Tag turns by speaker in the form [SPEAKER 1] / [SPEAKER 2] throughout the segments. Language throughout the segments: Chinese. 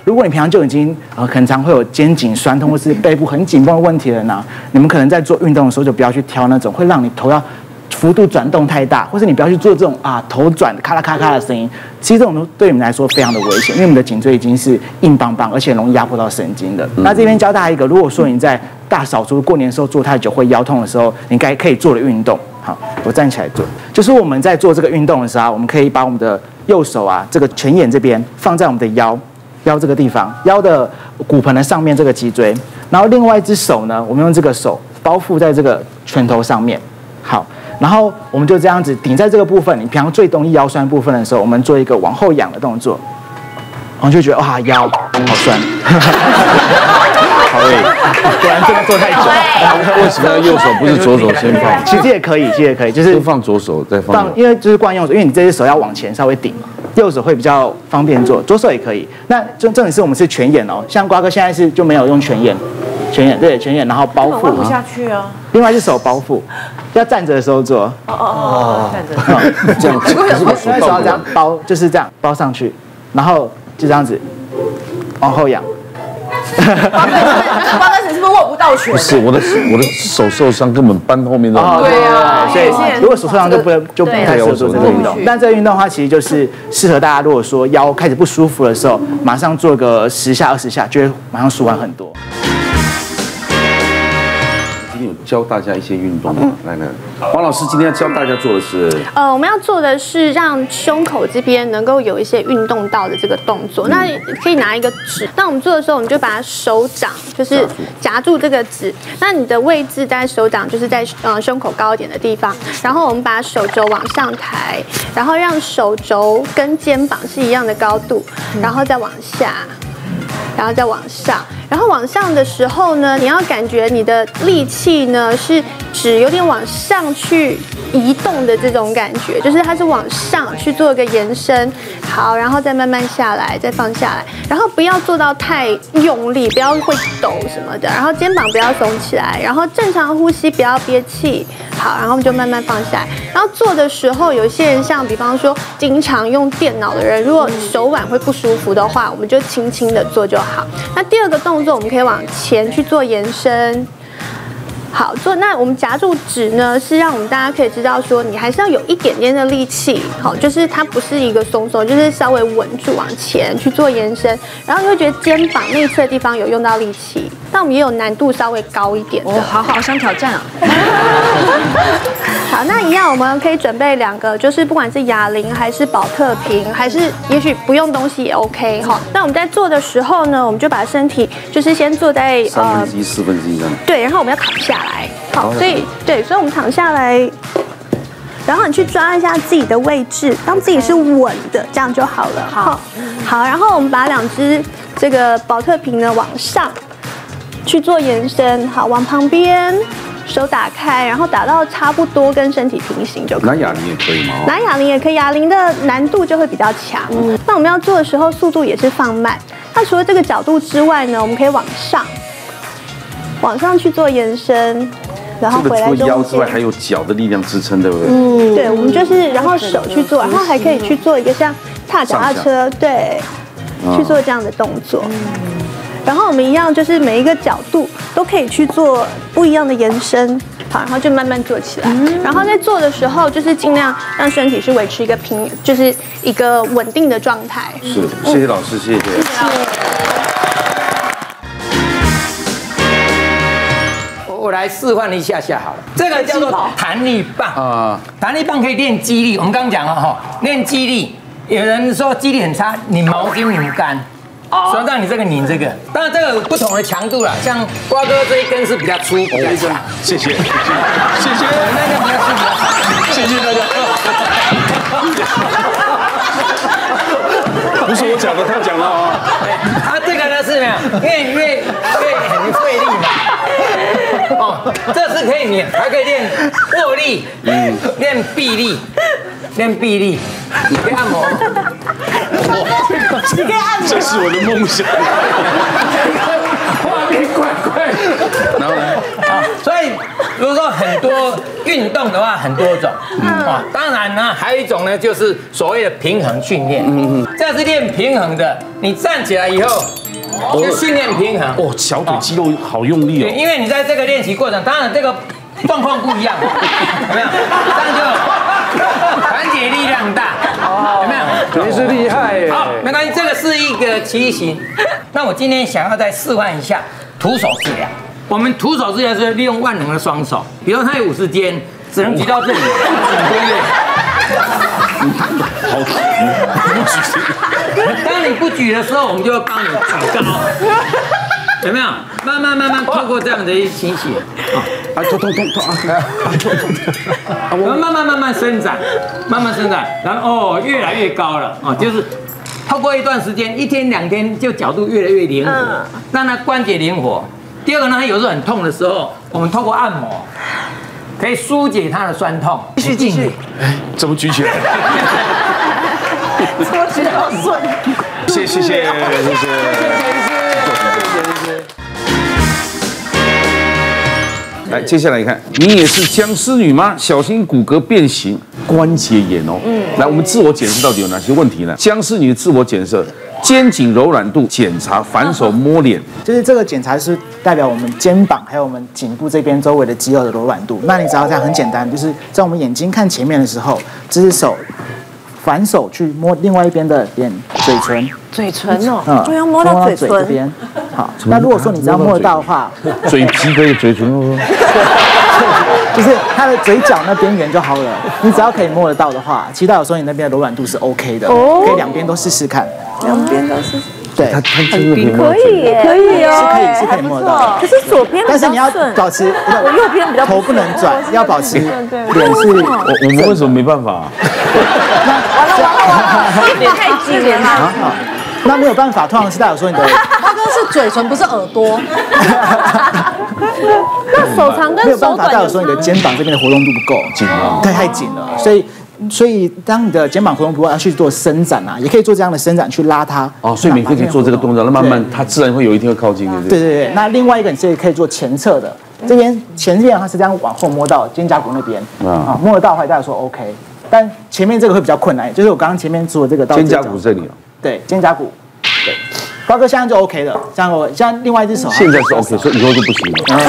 [SPEAKER 1] 如果你平常就已经很常会有肩颈酸痛或是背部很紧绷的问题的人呢，你们可能在做运动的时候就不要去挑那种会让你头要幅度转动太大，或是你不要去做这种头转咔啦咔咔的声音。其实这种都对你们来说非常的危险，因为我们的颈椎已经是硬邦邦，而且容易压迫到神经的。那这边教大家一个，如果说你在大扫除过年的时候坐太久会腰痛的时候，你可以做的运动。好，我站起来做，就是我们在做这个运动的时候，我们可以把我们的右手这个前眼这边放在我们的腰这个地方，腰的骨盆的上面这个脊椎，然后另外一只手呢，我们用这个手包覆在这个拳头上面。好。然后我们就这样子顶在这个部分，你平常最容易腰酸部分的时候，我们做一个往后仰的动作，我们就觉得哇腰好酸，
[SPEAKER 2] 好累，
[SPEAKER 1] 果然真的做太久。
[SPEAKER 2] 为什么要右手不是左手先放？
[SPEAKER 1] 其实也可以，就是
[SPEAKER 2] 都放左手再放，
[SPEAKER 1] 因为就是惯用手，因为你这只手要往前稍微顶，右手会比较方便做，左手也可以。那重点是我们是全眼哦，像瓜哥现在就没有用全眼，对全眼，然后包覆
[SPEAKER 3] 不下去啊。
[SPEAKER 1] 另外一只手包覆，要站着的时候做。
[SPEAKER 3] 站着。
[SPEAKER 2] 这样，
[SPEAKER 1] 另外手要这样包，就是这样包上去，然后就这样子往后仰。
[SPEAKER 3] 瓜哥是不是握不到拳？
[SPEAKER 2] 不是我的手受伤，根本搬后面都。
[SPEAKER 3] 对啊，
[SPEAKER 1] 所以如果手受伤就不太适合做这个运动。但这个运动的话，其实就是适合大家，如果说腰开始不舒服的时候，马上做个10下20下，就会马上舒缓很多。
[SPEAKER 2] 今天有教大家一些运动，来，黄老师今天要教大家做的是，
[SPEAKER 4] 我们要做的是让胸口这边能够有一些运动到的这个动作。那可以拿一个纸，那我们做的时候，我们就把手掌就是夹住这个纸，那你的位置在手掌就是在胸口高一点的地方，然后我们把手肘往上抬，然后让手肘跟肩膀是一样的高度，然后再往下。然后再往上，然后往上的时候呢，你要感觉你的力气呢是指有点往上去移动的这种感觉，就是它是往上去做一个延伸。好，然后再慢慢下来，再放下来，然后不要做到太用力，不要会抖什么的，然后肩膀不要耸起来，然后正常呼吸，不要憋气。好，然后就慢慢放下来。然后做的时候，有些人像比方说经常用电脑的人，如果手腕会不舒服的话，我们就轻轻的做就好。那第二个动作，我们可以往前去做延伸。好做，那我们夹住纸呢，是让我们大家可以知道说，你还是要有一点点的力气，好，就是它不是一个松松，就是稍微稳住往前去做延伸，然后你会觉得肩膀内侧的地方有用到力气，但我们也有难度稍微高一点的。
[SPEAKER 3] 好想挑战啊！
[SPEAKER 4] 好，那一样我们可以准备2个，就是不管是哑铃还是保特瓶，还是也许不用东西也 OK 哈。那我们在做的时候呢，我们就把身体就是先坐在
[SPEAKER 2] 1/3、1/4这样。
[SPEAKER 4] 对，然后我们要躺下来。好，所以我们躺下来，然后你去抓一下自己的位置，当自己是稳的，这样就好了。好，然后我们把2只这个保特瓶呢往上去做延伸，好，往旁边手打开，然后打到差不多跟身体平行就可以。
[SPEAKER 2] 拿哑铃也可以吗？
[SPEAKER 4] 拿哑铃也可以，哑铃的难度就会比较强。那我们要做的时候，速度也是放慢。那除了这个角度之外呢，我们可以往上去做延伸。然后回来
[SPEAKER 2] 除了腰之外，还有脚的力量支撑，对不对？
[SPEAKER 4] 对，我们就是然后手去做，然后还可以去做一个像踏脚踏车，对，去做这样的动作。然后我们一样就是每一个角度都可以去做不一样的延伸，好，然后就慢慢做起来。然后在做的时候，就是尽量让身体是维持一个就是一个稳定的状态。
[SPEAKER 2] 是，谢谢老师，谢谢。
[SPEAKER 5] 我来示范一下好了，这个叫做弹力棒啊，弹力棒可以练肌力。我们刚刚讲了哈，练肌力，有人说肌力很差，拧毛巾拧干，所以让你这个拧这个，当然这个有不同的强度啦，像瓜哥这一根是比较粗，比较强。
[SPEAKER 2] 谢谢，
[SPEAKER 5] 我那个比较粗，比较长。
[SPEAKER 2] 谢谢大家。不是我讲的，他讲了啊。
[SPEAKER 5] 他这个呢是没有，越很费力嘛。哦，这是可以练，还可以练握力，练臂力，你可以按摩。
[SPEAKER 3] 你可以按摩。
[SPEAKER 2] 这是我的梦想。
[SPEAKER 5] 画面快。然后呢？啊，所以如果说很多运运动的话很多种啊，当然呢，还有一种呢，就是所谓的平衡训练。这是练平衡的，你站起来以后就训练平衡。
[SPEAKER 2] 哦，小腿肌肉好用力
[SPEAKER 5] 对，
[SPEAKER 2] 哦。
[SPEAKER 5] 因为你在这个练习过程，当然这个状况不一样，有没有？这样就团结力量大，有没有？
[SPEAKER 2] 你是厉害耶！
[SPEAKER 5] 好，没关系，这个是一个骑行。那我今天想要再示范一下徒手治疗。我们徒手治疗是利用万能的双手，比如他有50肩，只能举到这里，
[SPEAKER 2] 好，
[SPEAKER 5] 当你不举的时候，我们就会帮你举高，有没有？慢慢透过这样的一情形，
[SPEAKER 2] 啊，痛
[SPEAKER 5] 慢慢伸展，然后越来越高了啊，就是透过一段时间，1天2天，就角度越来越灵活，让它关节灵活。第二个呢，它有时候很痛的时候，我们透过按摩可以疏解它的酸痛。继续，
[SPEAKER 2] 怎么举起来？
[SPEAKER 3] 说起来好顺。
[SPEAKER 2] 谢。来，接下来你看，你也是僵尸女吗？小心骨骼变形、关节炎哦。来，我们自我检视到底有哪些问题呢？僵尸女的自我检测。肩颈柔软度检查，反手摸脸，
[SPEAKER 1] 就是这个检查是代表我们肩膀还有我们颈部这边周围的肌肉的柔软度。那你只要这样很简单，就是在我们眼睛看前面的时候，这只手反手去摸另外一边的脸嘴唇，
[SPEAKER 3] 嘴唇哦，都要摸到嘴唇
[SPEAKER 1] 这边。好，那如果说你只要摸得到的话，
[SPEAKER 2] 嘴皮可以，嘴唇哦。
[SPEAKER 1] 就是它的嘴角那边缘就好了。你只要可以摸得到的话，其实有时候你那边的柔软度是 OK 的，可以两边都试试看。
[SPEAKER 3] 两边都是。
[SPEAKER 1] 对，
[SPEAKER 2] 他真的
[SPEAKER 3] 可以耶，可以哦，
[SPEAKER 1] 是可以摸得到。
[SPEAKER 3] 可是左边比较顺，
[SPEAKER 1] 但是你要保持，
[SPEAKER 3] 我右边比较
[SPEAKER 1] 头不能转，要保持脸是。
[SPEAKER 2] 我们为什么没办法？
[SPEAKER 3] 完了，脸太近了嘛。
[SPEAKER 1] 那没有办法，通常是代表说你的
[SPEAKER 3] 他哥是嘴唇，不是耳朵。
[SPEAKER 4] 那手长跟
[SPEAKER 1] 没有办
[SPEAKER 4] 手
[SPEAKER 1] 法，代表说你的肩膀这边的活动度不够
[SPEAKER 2] 紧了，
[SPEAKER 1] 对，太紧了，所以当你的肩膀活动不够，要去做伸展啊，也可以做这样的伸展去拉它。
[SPEAKER 2] 哦，所以每天可以做这个动作，那慢慢它自然会有一天会靠近的。
[SPEAKER 1] 对。那另外一个你是可以做前侧的，这边前面它是这样往后摸到肩胛骨那边啊，摸得到的话代表说 OK， 但前面这个会比较困难，就是我刚刚前面做的这个到
[SPEAKER 2] 肩胛骨这里哦。
[SPEAKER 1] 对，肩胛骨。对，包哥现在就 OK 了，这样我现在另外一只手
[SPEAKER 2] 现在是 OK， 所以以后就不行了。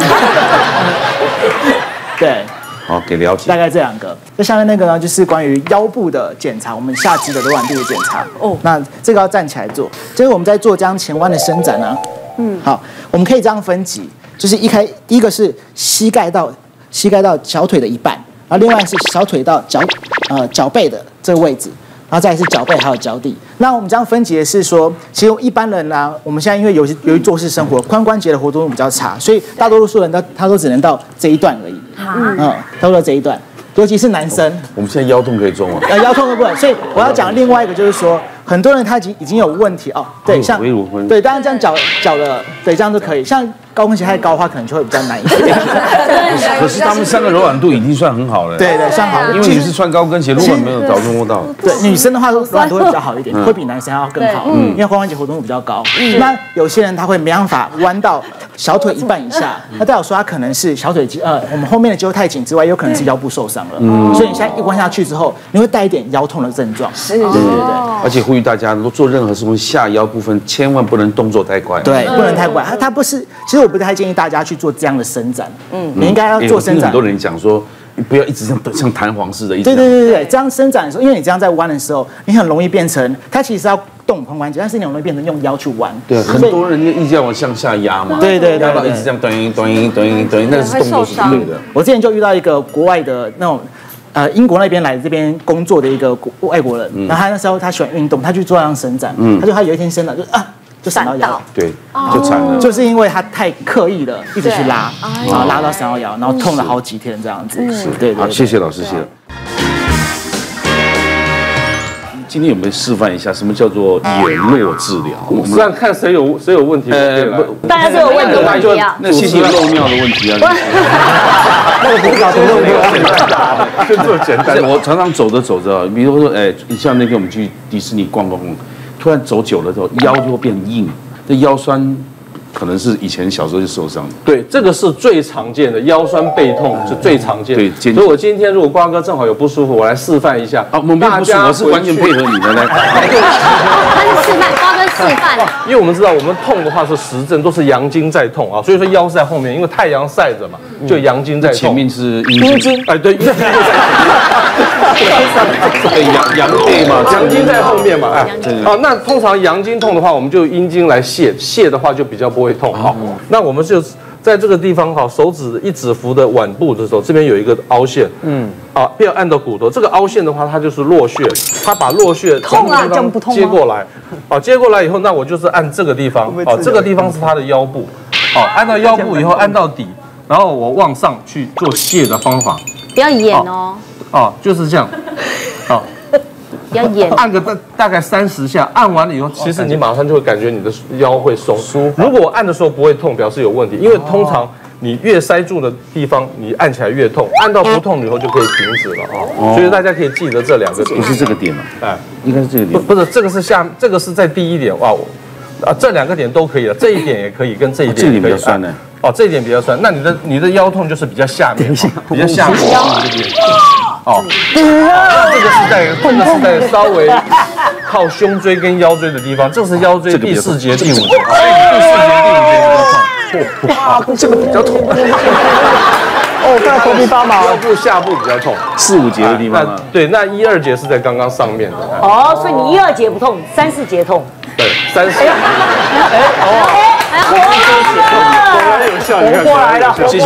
[SPEAKER 1] 对。
[SPEAKER 2] 好，给了解。
[SPEAKER 1] 大概这2个。这下面那个呢，就是关于腰部的检查，我们下肢的柔软度的检查。哦，那这个要站起来做，就是我们在做这样前弯的伸展啊。好，我们可以这样分级，就是第一个是膝盖到小腿的一半，然后另外是小腿到脚背的这个位置。然后再来是脚背还有脚底。那我们这样分级的是说，其实一般人呢，我们现在因为由于做事生活，髋关节的活动度比较差，所以大多数人他都只能到这一段而已。差不多这一段，尤其是男生。
[SPEAKER 2] 我们现在腰痛可以做吗？
[SPEAKER 1] 腰痛的部分，所以我要讲另外一个就是说，很多人他已经有问题哦，对，像对，当然这样脚的对这样都可以，像高跟鞋太高的话，可能就会比较难一点。
[SPEAKER 2] 可是他们3个柔软度已经算很好了。
[SPEAKER 1] 对，算好。
[SPEAKER 2] 因为你是穿高跟鞋，如果没有早就摸到。
[SPEAKER 1] 对，女生的话柔软度会比较好一点，会比男生还要更好，因为髋关节活动度比较高。那有些人他会没办法弯到小腿一半以下，那代表说他可能是小腿我们后面的肌肉太紧之外，有可能是腰部受伤了。所以你现在一弯下去之后，你会带一点腰痛的症状。对。
[SPEAKER 2] 而且呼吁大家，如果做任何事情，下腰部分千万不能动作太快。
[SPEAKER 1] 对，不能太快。它不是，其实我不太建议大家去做这样的伸展。你应该要做伸展。
[SPEAKER 2] 很多人讲说，不要一直像弹簧似的。
[SPEAKER 1] 对，这样伸展的时候，因为你这样在弯的时候，你很容易变成它其实要动髋关节，但是你很容易变成用腰去弯。
[SPEAKER 2] 对，很多人一直要往向下压嘛。
[SPEAKER 1] 对，
[SPEAKER 2] 压到一直这样短，那个是动作是不对的。
[SPEAKER 1] 我之前就遇到一个国外的那种。英国那边来这边工作的一个外国人，然后他那时候他喜欢运动，他去做这样伸展，他就他有一天伸展就闪到腰，
[SPEAKER 2] 对，就惨了，
[SPEAKER 1] 就是因为他太刻意了，一直去拉，然后拉到闪到腰，然后痛了好几天这样子。对。
[SPEAKER 2] 好，谢谢老师，谢谢。今天有没有示范一下什么叫做眼络治疗？
[SPEAKER 6] 我们让看谁有问题。
[SPEAKER 3] 大家都有问题啊。
[SPEAKER 2] 那谢谢漏尿的问题啊。
[SPEAKER 1] 那个不搞都没有，
[SPEAKER 2] 就这么简单。我常常走着，比如说，像那天我们去迪士尼逛，突然走久了之后，腰就会变硬，这腰酸可能是以前小时候就受伤的。
[SPEAKER 6] 对，这个是最常见的腰酸背痛，是最常见的。
[SPEAKER 2] 对，
[SPEAKER 6] 所以我今天如果瓜哥正好有不舒服，我来示范一下。
[SPEAKER 2] 啊，我们不是，我是完全配合你的来。
[SPEAKER 7] 他是示范，瓜哥示范。
[SPEAKER 6] 因为我们知道，我们痛的话是实症，都是阳经在痛啊，所以说腰是在后面，因为太阳晒着嘛，就阳经在痛。
[SPEAKER 2] 前面是阴茎。
[SPEAKER 6] 哎，对，阴茎在
[SPEAKER 2] 阳背嘛，
[SPEAKER 6] 阳经在后面嘛，哎，好，那通常阳经痛的话，我们就阴茎来泄，泄的话就比较不会痛。好，那我们就在这个地方哈，手指一指扶的腕部的时候，这边有一个凹陷，不要按到骨头。这个凹陷的话，它就是络穴，它把络穴
[SPEAKER 3] 痛啊，这样不痛吗？
[SPEAKER 6] 接过来，接过来以后，那我就是按这个地方，这个地方是它的腰部，按到腰部以后按到底，然后我往上去做泄的方法，
[SPEAKER 7] 不要演哦。
[SPEAKER 6] 就是这样，
[SPEAKER 7] 不要演。
[SPEAKER 6] 按个大概30下，按完了以后，其实你马上就会感觉你的腰会松。如果我按的时候不会痛，表示有问题，因为通常你越塞住的地方，你按起来越痛，按到不痛以后就可以停止了所以大家可以记得这两个点。
[SPEAKER 2] 不是这个点
[SPEAKER 6] 哎，
[SPEAKER 2] 应该是这个点。
[SPEAKER 6] 不是，这个是这个是在第一点哇，这两个点都可以了，这一点也可以，跟这一点也可以。
[SPEAKER 2] 这里比较酸呢。
[SPEAKER 6] 这一点比较酸，那你的腰痛就是比较下面，比较下面这边。这个是在稍微靠胸椎跟腰椎的地方，这是腰椎第4节、第5节，第4节、第5节比较痛。这个比较痛。
[SPEAKER 3] 看到头皮发麻。
[SPEAKER 6] 腰部下部比较痛
[SPEAKER 2] ，4、5节的地方。
[SPEAKER 6] 对，那1、2节是在刚刚上面的。
[SPEAKER 3] 所以你1、2节不痛，3、4节痛。
[SPEAKER 6] 对，3、4。
[SPEAKER 3] 活过来了，
[SPEAKER 2] 谢谢。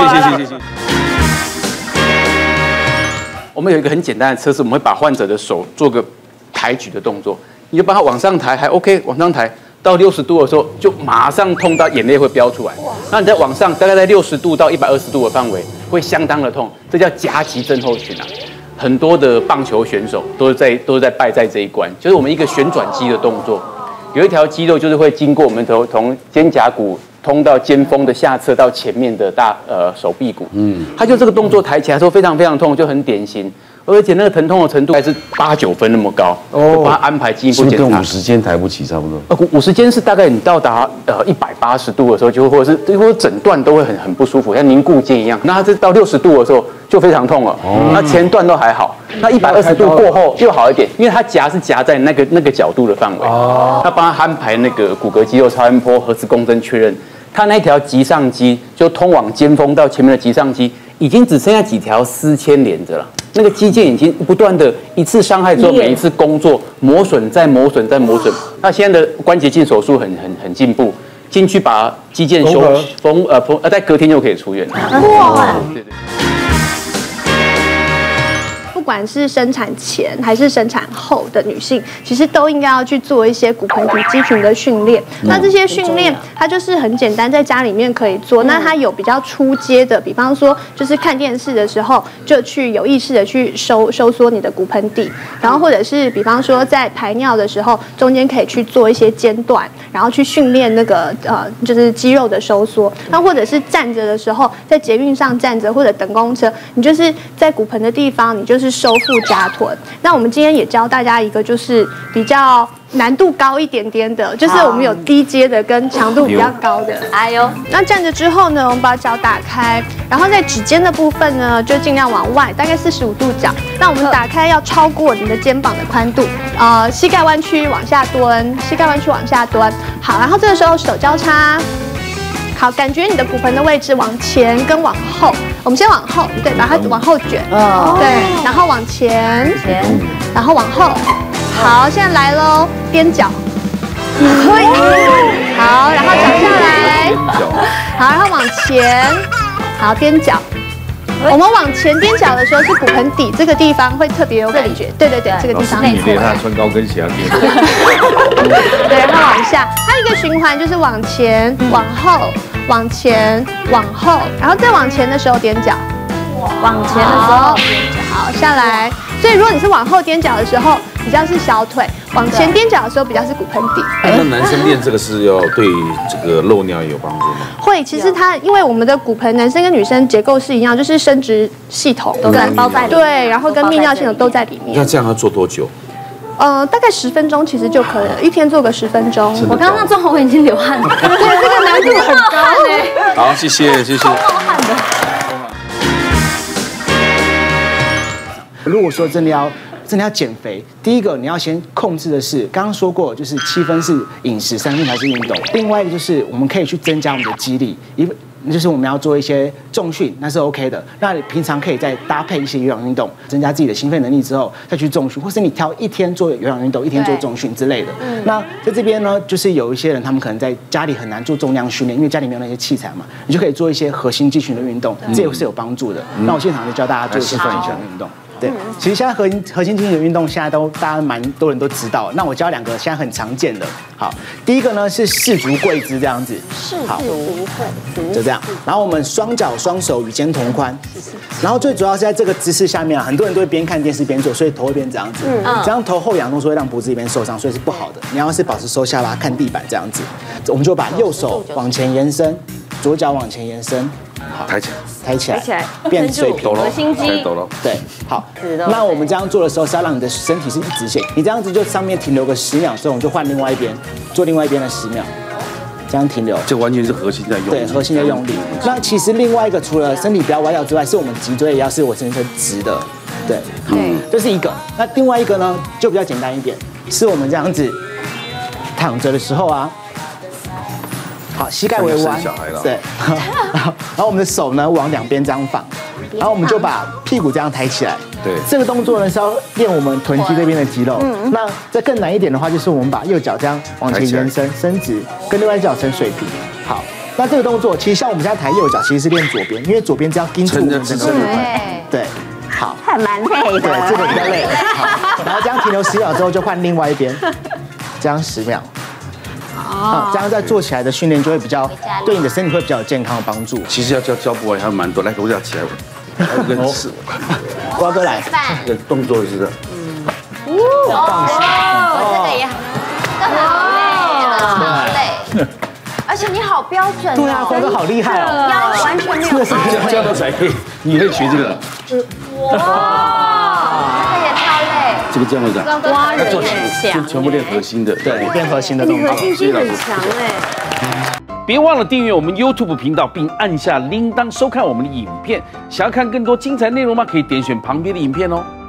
[SPEAKER 8] 我们有一个很简单的测试，我们会把患者的手做个抬举的动作，你就把它往上抬，还 OK， 往上抬到60度的时候，就马上痛到眼泪会飙出来。那你再往上，大概在60度到120度的范围，会相当的痛，这叫夹击症候群啊。很多的棒球选手都是在败在这一关，就是我们一个旋转肌的动作，有一条肌肉就是会经过我们从肩胛骨通到肩峰的下侧到前面的手臂骨，它就这个动作抬起来的时候非常非常痛，就很典型，而且那个疼痛的程度还是8、9分那么高，就帮他安排进一步检查。
[SPEAKER 2] 跟50肩抬不起差不多。
[SPEAKER 8] 50肩是大概你到达180度的时候，就或者整段都会很不舒服，像凝固肩一样。那它这到60度的时候就非常痛了，那前段都还好，那120度过后就好一点，因为它夹在那个角度的范围，他帮他安排那个骨骼肌肉超音波核磁共振确认。它那条棘上肌就通往肩峰到前面的棘上肌，已经只剩下几条丝牵连着了。那个肌腱已经不断的一次伤害之后，每一次工作磨损再磨损再磨损。那现在的关节镜手术很进步，进去把肌腱在隔天就可以出院了。哇！对。
[SPEAKER 4] 不管是生产前还是生产后的女性，其实都应该要去做一些骨盆底肌群的训练。那这些训练它就是很简单，在家里面可以做。那它有比较初阶的，比方说就是看电视的时候，就去有意识的去收缩你的骨盆底，然后或者是比方说在排尿的时候，中间可以去做一些间断，然后去训练那个就是肌肉的收缩。那或者是站着的时候，在捷运上站着或者等公车，你就是在骨盆的地方，你就是收腹夹臀。那我们今天也教大家一个，就是比较难度高一点点的，就是我们有低阶的跟强度比较高的。哎呦，那站着之后呢，我们把脚打开，然后在指尖的部分呢，就尽量往外，大概45度角。那我们打开要超过你的肩膀的宽度，膝盖弯曲往下蹲，膝盖弯曲往下蹲。好，然后这个时候手交叉。好，感觉你的骨盆的位置往前跟往后，我们先往后，对，把它往后卷，对，然后往前，然后往后。好，现在来喽，踮脚，好，然后脚下来，好，然后往前，好，踮脚。我们往前踮脚的时候，是骨盆底这个地方会特别有感觉。对，这个地方。
[SPEAKER 2] 你练他穿高跟鞋要踮。
[SPEAKER 4] 对，然后往下，它一个循环就是往前、往后、往前、往后，然后再往前的时候踮脚。往前的时候踮脚，好，下来。所以如果你是往后踮脚的时候，比较是小腿；往前踮脚的时候，比较是骨盆底。
[SPEAKER 2] 那男生练这个是要对这个漏尿有帮助吗？
[SPEAKER 4] 会，其实它因为我们的骨盆，男生跟女生结构是一样，就是生殖系统
[SPEAKER 7] 都在包在里面，
[SPEAKER 4] 对，然后跟泌尿系统都在里面。
[SPEAKER 2] 那这样要做多久？
[SPEAKER 4] 大概10分钟其实就可以了，一天做个10分钟。
[SPEAKER 7] 我刚刚做好，我已经流汗了。对，这个难度很高哎。
[SPEAKER 2] 好，谢谢。
[SPEAKER 1] 如果说真的要减肥，第一个你要先控制的是，刚刚说过，就是7分是饮食，3分才是运动。另外一个就是我们可以去增加我们的肌力，就是我们要做一些重训，那是 OK 的。那你平常可以再搭配一些有氧运动，增加自己的心肺能力之后，再去重训，或是你挑一天做有氧运动，一天做重训之类的。那在这边呢，就是有一些人他们可能在家里很难做重量训练，因为家里没有那些器材嘛，你就可以做一些核心肌群的运动，这也是有帮助的。那我现场就教大家做示范一下运动。对，其实现在核心肌群的运动现在大家蛮多人都知道。那我教2个现在很常见的。好，第一个呢是4足跪姿这样子，好，就这样。然后我们双脚双手与肩同宽，然后最主要是在这个姿势下面啊，很多人都会边看电视边做，所以头会变这样子。这样头后仰动是会让脖子这边受伤，所以是不好的。你要是保持收下巴看地板这样子，我们就把右手往前延伸，左脚往前延伸。好，抬起来，变水平，
[SPEAKER 7] 核心肌，
[SPEAKER 1] 对，好。那我们这样做的时候是要让你的身体是一直线，你这样子就上面停留个10秒之后，我们就换另外一边，做另外一边的10秒，这样停留。
[SPEAKER 2] 这完全是核心在用力，
[SPEAKER 1] 对，核心在用力。那其实另外一个除了身体不要歪掉之外，是我们脊椎也要是我身体直的，对，这是一个。那另外一个呢，就比较简单一点，是我们这样子躺着的时候啊。好，膝盖微弯，对，然后我们的手呢往两边这样放，然后我们就把屁股这样抬起来。
[SPEAKER 2] 对，
[SPEAKER 1] 这个动作呢是要练我们臀肌这边的肌肉。那再更难一点的话，就是我们把右脚这样往前延伸，伸直，跟另外一脚成水平。好，那这个动作其实像我们现在抬右脚，其实是练左边，因为左边这样盯住我们整个骨盆。对，好，
[SPEAKER 7] 还蛮累的。
[SPEAKER 1] 对，这个比较累。好，然后这样停留10秒之后，就换另外一边，这样10秒。啊，这样再做起来的训练就会比较对你的身体会比较有健康的帮助。
[SPEAKER 2] 其实要教不完还有蛮多，来，我要起来，我跟吃，
[SPEAKER 1] 瓜哥来，
[SPEAKER 2] 这个动作是的，
[SPEAKER 7] 这个也好累，而且你好标准。
[SPEAKER 1] 对啊，瓜哥好厉害哦，
[SPEAKER 7] 腰完全没有。
[SPEAKER 2] 这样才可以，你会学这个。
[SPEAKER 7] 哇，这个也超累。
[SPEAKER 2] 这个这样会的，
[SPEAKER 7] 挖人很强，
[SPEAKER 2] 全部练核心的，
[SPEAKER 1] 对，练核心的动作。
[SPEAKER 7] 核心肌很强哎。
[SPEAKER 2] 别忘了订阅我们 YouTube 频道，并按下铃铛收看我们的影片。想要看更多精彩内容吗？可以点选旁边的影片哦。